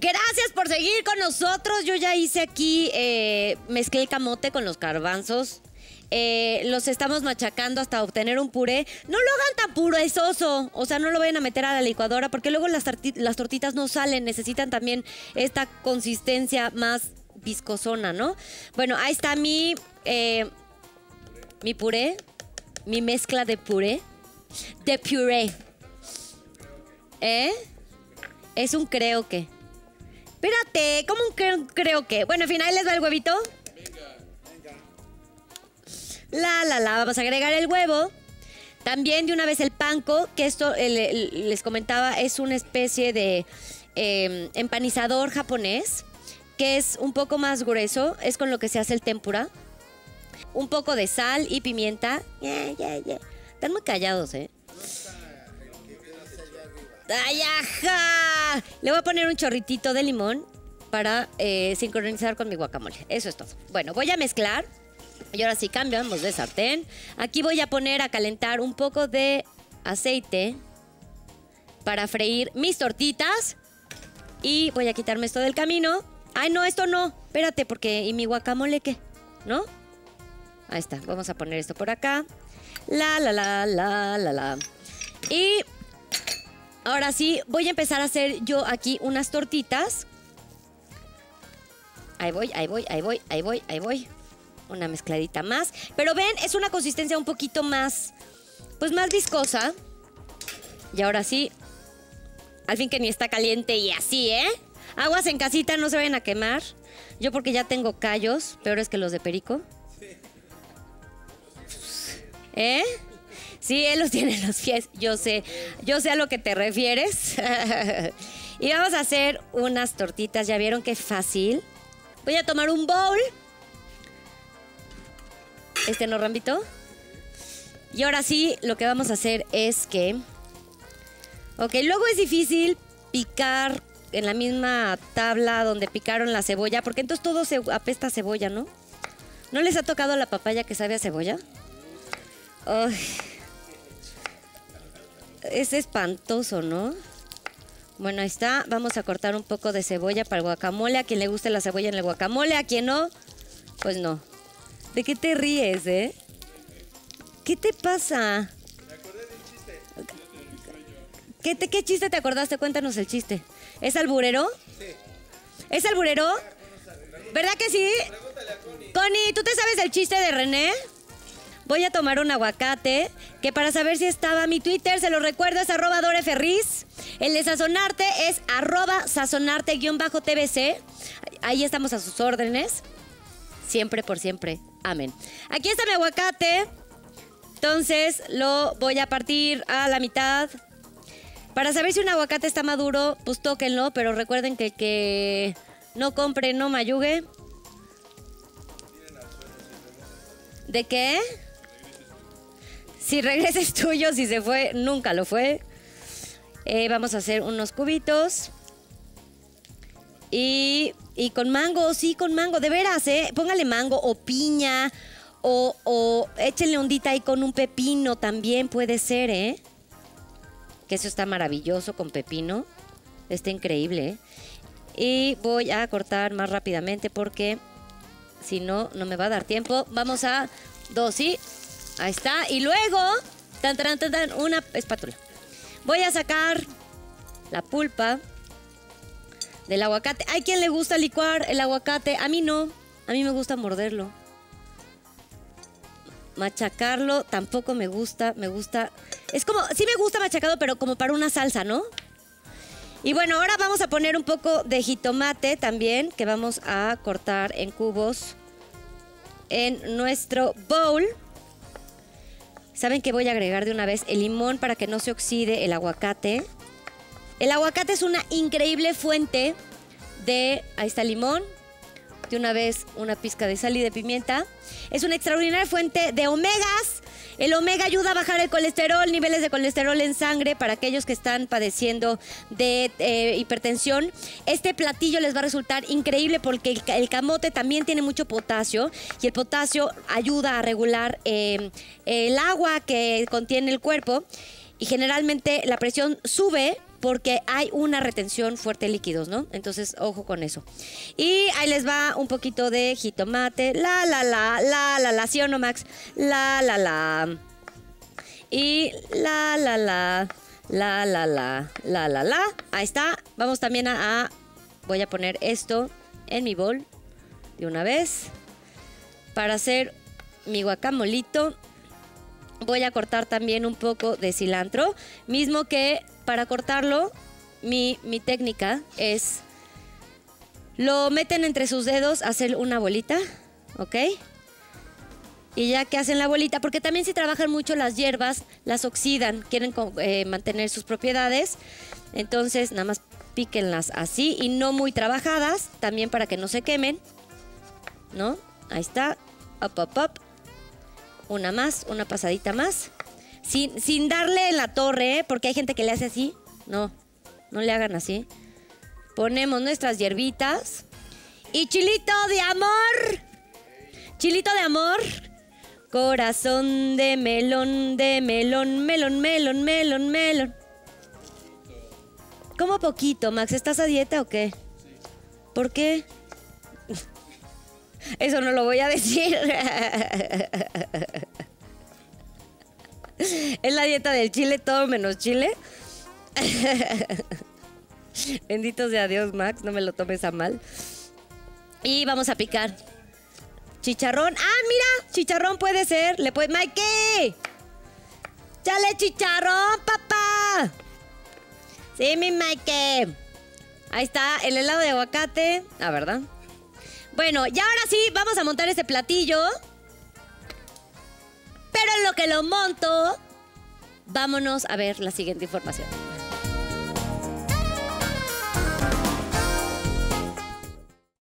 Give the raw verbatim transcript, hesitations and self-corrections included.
Gracias por seguir con nosotros. Yo ya hice aquí, eh, mezclé el camote con los garbanzos. Eh, los estamos machacando hasta obtener un puré. No lo hagan tan puresoso, o sea, no lo vayan a meter a la licuadora porque luego las, las tortitas no salen, necesitan también esta consistencia más viscosona, ¿no? Bueno, ahí está mi, eh, mi puré, mi mezcla de puré, de puré. ¿Eh? Es un creo que. Espérate, ¿cómo un creo, creo que? Bueno, al final les va el huevito. La, la, la, vamos a agregar el huevo. También de una vez el panko, que esto el, el, les comentaba, es una especie de eh, empanizador japonés, que es un poco más grueso, es con lo que se hace el tempura. Un poco de sal y pimienta. Yeah, yeah, yeah. Están muy callados, ¿eh? ¡Ay, ajá! Le voy a poner un chorritito de limón para eh, sincronizar con mi guacamole. Eso es todo. Bueno, voy a mezclar. Y ahora sí cambiamos de sartén. Aquí voy a poner a calentar un poco de aceite para freír mis tortitas. Y voy a quitarme esto del camino. Ay, no, esto no. Espérate, porque... ¿Y mi guacamole qué? ¿No? Ahí está. Vamos a poner esto por acá. La, la, la, la, la, la. Y ahora sí, voy a empezar a hacer yo aquí unas tortitas. Ahí voy, ahí voy, ahí voy, ahí voy, ahí voy. Una mezcladita más. Pero ven, es una consistencia un poquito más, pues más viscosa. Y ahora sí, al fin que ni está caliente y así, ¿eh? Aguas en casita, no se vayan a quemar. Yo porque ya tengo callos, peores que los de Perico. ¿Eh? Sí, él los tiene en los pies, yo sé. Yo sé a lo que te refieres. Y vamos a hacer unas tortitas, ¿ya vieron qué fácil? Voy a tomar un bowl. Este no, Rambito. Y ahora sí, lo que vamos a hacer es que... Ok, luego es difícil picar en la misma tabla donde picaron la cebolla, porque entonces todo se apesta a cebolla, ¿no? ¿No les ha tocado la papaya que sabe a cebolla? Ay, es espantoso, ¿no? Bueno, ahí está. Vamos a cortar un poco de cebolla para el guacamole. A quien le guste la cebolla en el guacamole, a quien no, pues no. ¿De qué te ríes, eh? ¿Qué te pasa? Me acordé de un chiste. ¿Qué, te, ¿Qué chiste te acordaste? Cuéntanos el chiste. ¿Es alburero? Sí. ¿Es alburero? ¿Verdad que sí? Pregúntale a Connie. Connie, ¿tú te sabes el chiste de René? Voy a tomar un aguacate, que para saber si estaba mi Twitter, se lo recuerdo, es arroba doreferriz. El de Sazonarte es arroba sazonarte-T V C. Ahí estamos a sus órdenes. Siempre por siempre. Amén. Aquí está mi aguacate. Entonces lo voy a partir a la mitad. Para saber si un aguacate está maduro, pues tóquenlo. Pero recuerden que el que no compre, no mayugue. ¿De qué? Si regresa es tuyo, si se fue, nunca lo fue. Eh, vamos a hacer unos cubitos. Y, y con mango, sí, con mango, de veras, ¿eh? Póngale mango o piña o, o échenle ondita ahí con un pepino también puede ser, ¿eh? Que eso está maravilloso con pepino. Está increíble, ¿eh? Y voy a cortar más rápidamente porque si no, no me va a dar tiempo. Vamos a dos, sí. Ahí está. Y luego, tan, tan, tan, tan, una espátula. Voy a sacar la pulpa del aguacate. Hay quien le gusta licuar el aguacate. A mí no. A mí me gusta morderlo. Machacarlo tampoco me gusta. Me gusta... Es como... Sí me gusta machacado, pero como para una salsa, ¿no? Y bueno, ahora vamos a poner un poco de jitomate también, que vamos a cortar en cubos en nuestro bowl. ¿Saben qué voy a agregar de una vez? El limón para que no se oxide el aguacate. El aguacate es una increíble fuente de... Ahí está el limón. De una vez una pizca de sal y de pimienta. Es una extraordinaria fuente de omegas. El omega ayuda a bajar el colesterol, niveles de colesterol en sangre para aquellos que están padeciendo de eh, hipertensión. Este platillo les va a resultar increíble porque el, el camote también tiene mucho potasio y el potasio ayuda a regular eh, el agua que contiene el cuerpo y generalmente la presión sube porque hay una retención fuerte de líquidos, ¿no? Entonces, ojo con eso. Y ahí les va un poquito de jitomate. La, la, la, la, la, la, ¿sí o no, Max? La, la, la. Y la, la, la, la, la, la, la, la, la. Ahí está. Vamos también a, a... Voy a poner esto en mi bol de una vez para hacer mi guacamolito. Voy a cortar también un poco de cilantro. Mismo que para cortarlo, mi, mi técnica es... Lo meten entre sus dedos, hacer una bolita, ¿ok? Y ya que hacen la bolita, porque también si trabajan mucho las hierbas, las oxidan, quieren eh, mantener sus propiedades. Entonces, nada más píquenlas así y no muy trabajadas, también para que no se quemen, ¿no? Ahí está, up, up, up. Una más, una pasadita más. Sin, sin darle en la torre, ¿eh? Porque hay gente que le hace así. No, no le hagan así. Ponemos nuestras hierbitas. Y chilito de amor. Chilito de amor. Corazón de melón, de melón, melón, melón, melón, melón. ¿Cómo poquito, Max? ¿Estás a dieta o qué? ¿Por qué? Eso no lo voy a decir. Es la dieta del chile, todo menos chile. Bendito sea Dios, Max, no me lo tomes a mal. Y vamos a picar. Chicharrón. ¡Ah, mira! Chicharrón puede ser. Le puede... ¡Mikey! ¡Chale chicharrón, papá! Sí, mi Mikey. Ahí está, el helado de aguacate. Ah, ¿verdad? Bueno, y ahora sí, vamos a montar este platillo. Pero en lo que lo monto, vámonos a ver la siguiente información.